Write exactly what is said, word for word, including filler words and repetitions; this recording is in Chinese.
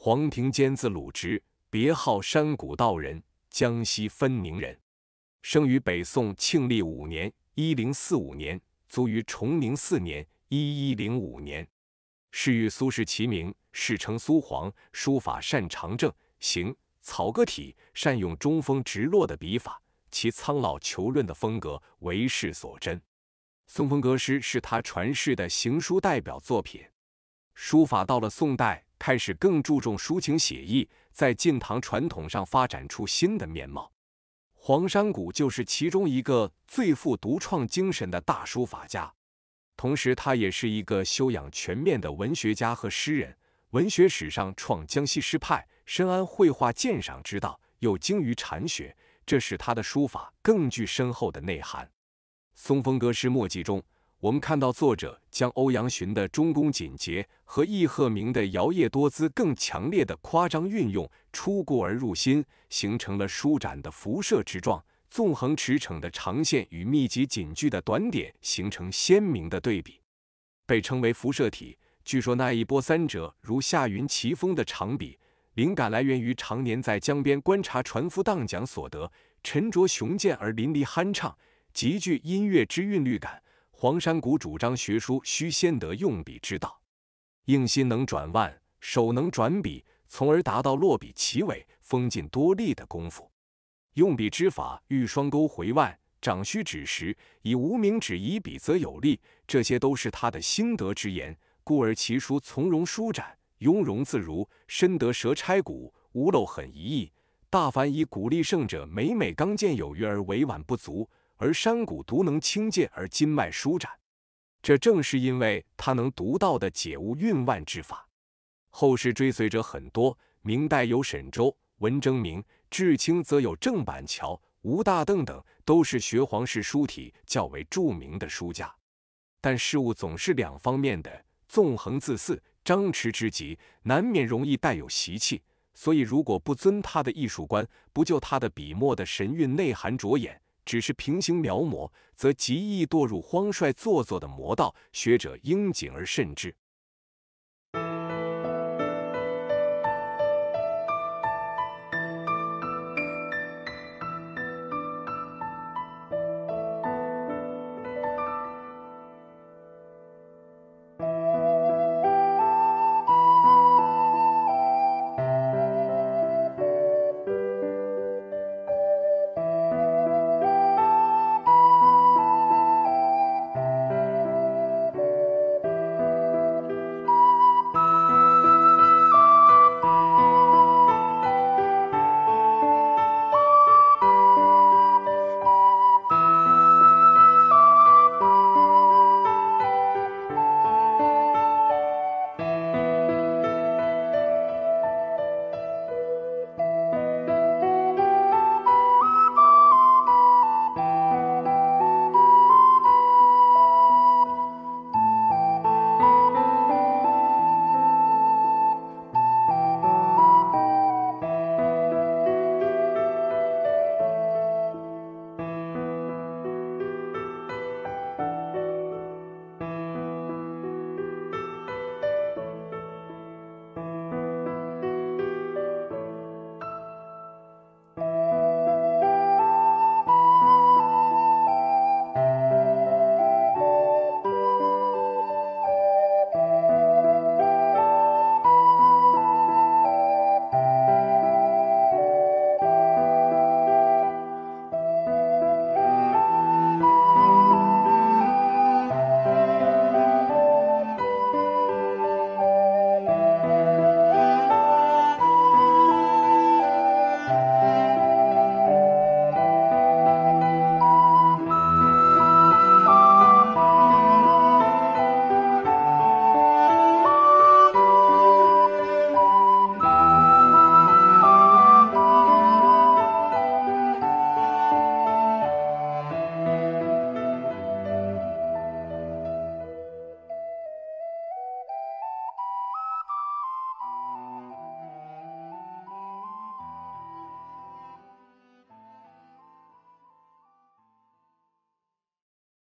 黄庭坚字鲁直，别号山谷道人，江西分宁人，生于北宋庆历五年（一零四五年），卒于崇宁四年（一一零五年）。仕与苏轼齐名，世称苏黄。书法擅长正、行、草个体，善用中锋直落的笔法，其苍老遒润的风格为世所珍。宋风阁诗是他传世的行书代表作品。书法到了宋代，开始更注重抒情写意，在晋唐传统上发展出新的面貌。黄山谷就是其中一个最富独创精神的大书法家，同时他也是一个修养全面的文学家和诗人。文学史上创江西诗派，深谙绘画鉴赏之道，又精于禅学，这使他的书法更具深厚的内涵。宋风阁诗墨迹中，我们看到作者将欧阳询的中宫紧节和易鹤鸣的摇曳多姿更强烈的夸张运用，出故而入心，形成了舒展的辐射之状，纵横驰骋的长线与密集紧句的短点形成鲜明的对比，被称为辐射体。据说那一波三折如夏云奇峰的长笔，灵感来源于常年在江边观察船夫荡桨所得，沉着雄健而淋漓酣畅，极具音乐之韵律感。黄山谷主张学书须先得用笔之道，应心能转腕，手能转笔，从而达到落笔齐尾、锋劲多力的功夫。用笔之法欲双钩回腕，掌须指时，以无名指以笔则有力，这些都是他的心得之言，故而其书从容舒展，雍容自如，深得舌拆骨，无漏狠一意。大凡以鼓励胜者，每每刚健有余而委婉不足，而山谷独能轻健而筋脉舒展，这正是因为他能独到的解物运腕之法。后世追随者很多，明代有沈周、文征明，至清则有郑板桥、吴大邓等，都是学黄氏书体较为著名的书家。但事物总是两方面的，纵横自肆、张弛之极，难免容易带有习气。所以如果不遵他的艺术观，不就他的笔墨的神韵内涵着眼，只是平行描摹，则极易堕入荒率做作的魔道，学者应谨而慎之。